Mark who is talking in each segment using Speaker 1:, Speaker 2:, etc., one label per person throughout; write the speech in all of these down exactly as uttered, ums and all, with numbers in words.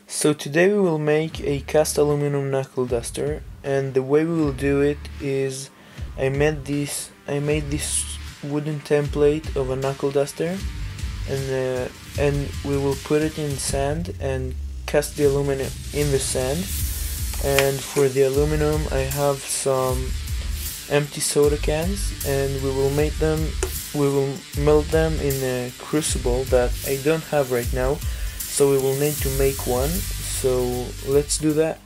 Speaker 1: So today we will make a cast aluminum knuckle duster, and the way we will do it is I made this I made this wooden template of a knuckle duster, and uh, and we will put it in sand and cast the aluminum in the sand. And for the aluminum I have some empty soda cans, and we will make them we will melt them in a crucible that I don't have right now, so we will need to make one. So let's do that.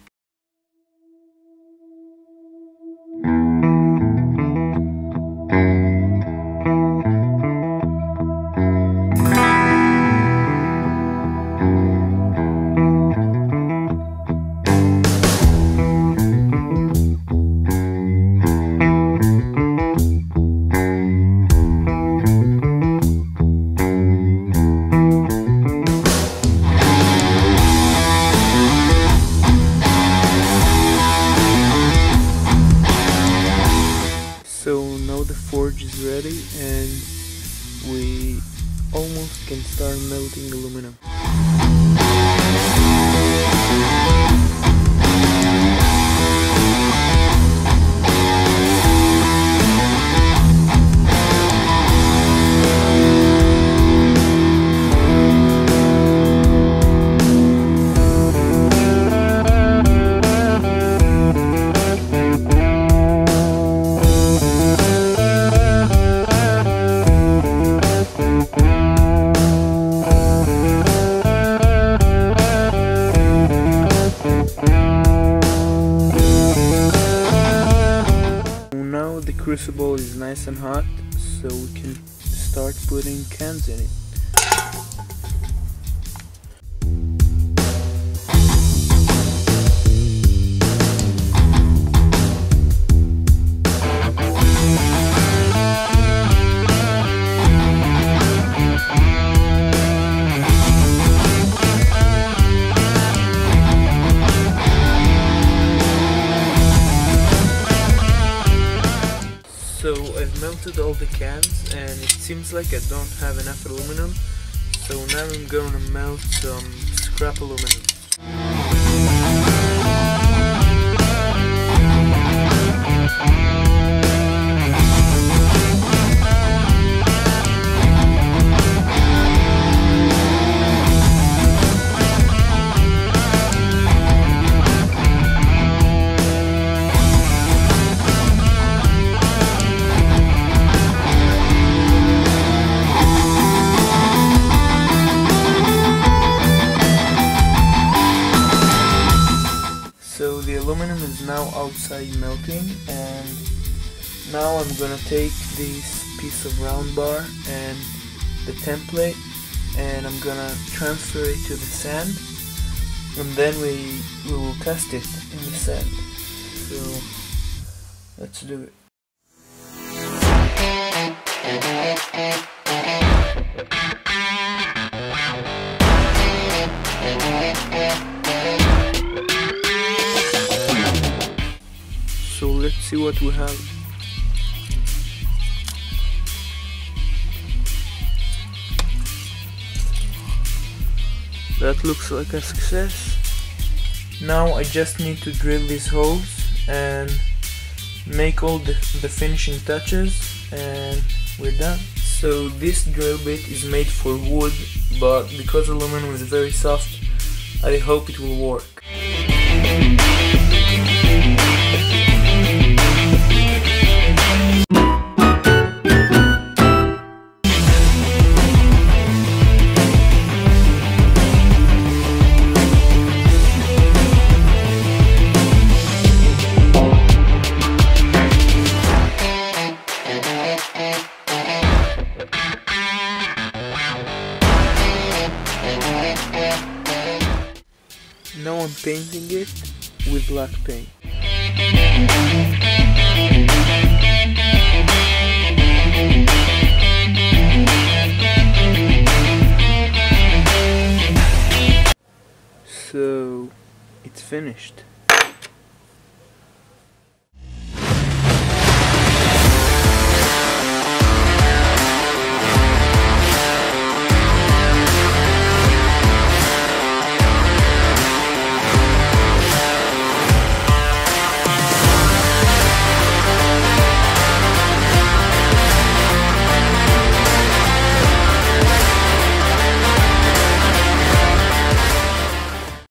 Speaker 1: So now the forge is ready and we almost can start melting aluminum. Now the crucible is nice and hot, so we can start putting cans in it. So I've melted all the cans and it seems like I don't have enough aluminum, so now I'm gonna melt some scrap aluminum. So the aluminum is now outside melting, and now I'm gonna take this piece of round bar and the template and I'm gonna transfer it to the sand, and then we, we will cast it in the sand. So let's do it. So let's see what we have. That looks like a success. Now I just need to drill these holes and make all the, the finishing touches, and we're done. So this drill bit is made for wood, but because aluminum is very soft, I hope it will work. Now I'm painting it with black paint. So it's finished.